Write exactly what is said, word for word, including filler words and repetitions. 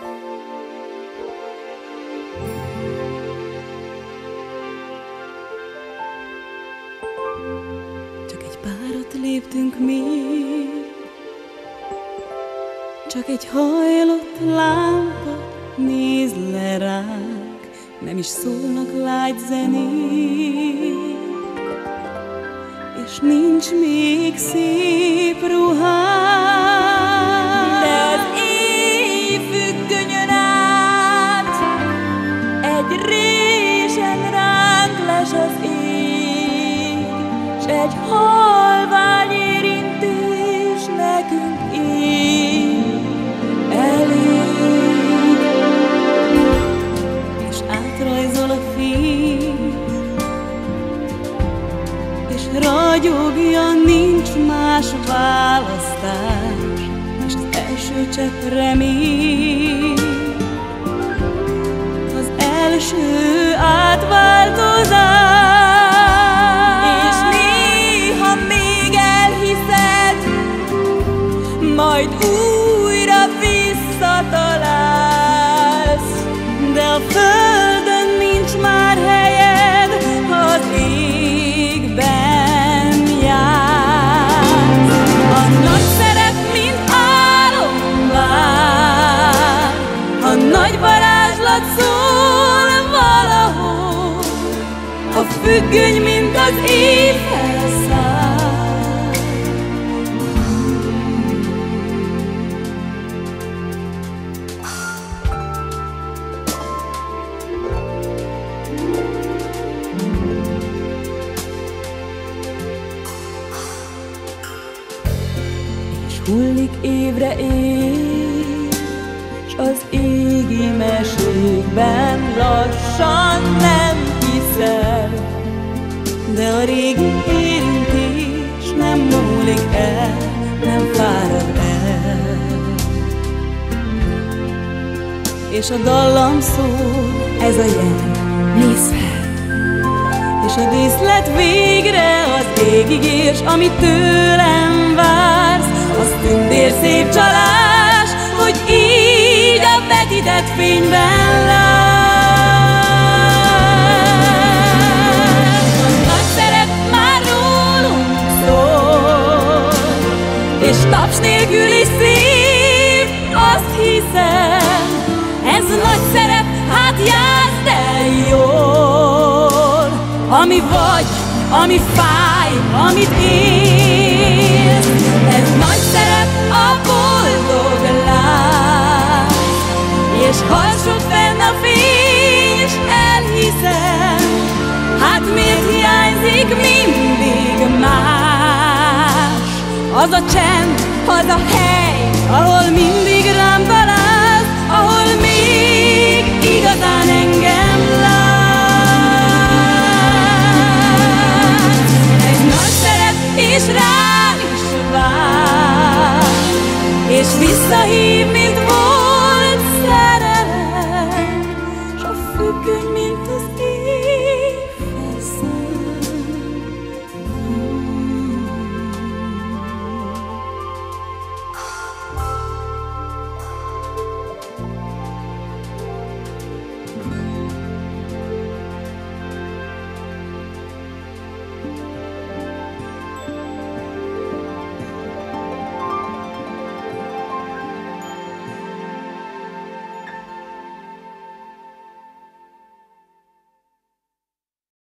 Csak egy párat léptünk még, csak egy hajlott lámpa néz le ránk, nem is szólnak lágy zenék, és nincs még szép ruhánk. De az éj függönyön át egy résen ránk les az ég, s egy halvány érintés nekünk ég elég. És átrajzol a fény, és ragyogja, nincs más választás, és az első csepp remény, az első átváltozás. És néha még elhiszed, majd újra visszatalálsz, De a földön nincs már helyed, az égben jársz. A nagy szerep, mint álom vár, a nagy varázslat szól valahol, a függöny, mint az éj felszáll. hullik évre év, s az égi mesékben lassan nem hiszel. De a régi érintés nem múlik el, nem fárad el. És a dallam szól, ez a jel, nézz fel! És a díszlet végre az égig ér, s amit tőlem vársz, az tündér szép csalás, hogy így a vetített fényben látsz. A nagy szerep már rólunk szól, és taps nélkül is szép, azt hiszem, ez nagy szerep, hát játszd el jól. Ami vagy, ami fáj, amit élsz, ez nagy szerep, a boldog láz. És harsog fenn a fény, és elhiszem, hát miért hiányzik mindig más? Az a csend, az a hely, ahol mindig rám találsz, ahol még igazán engem látsz. És rám is vár, és visszahív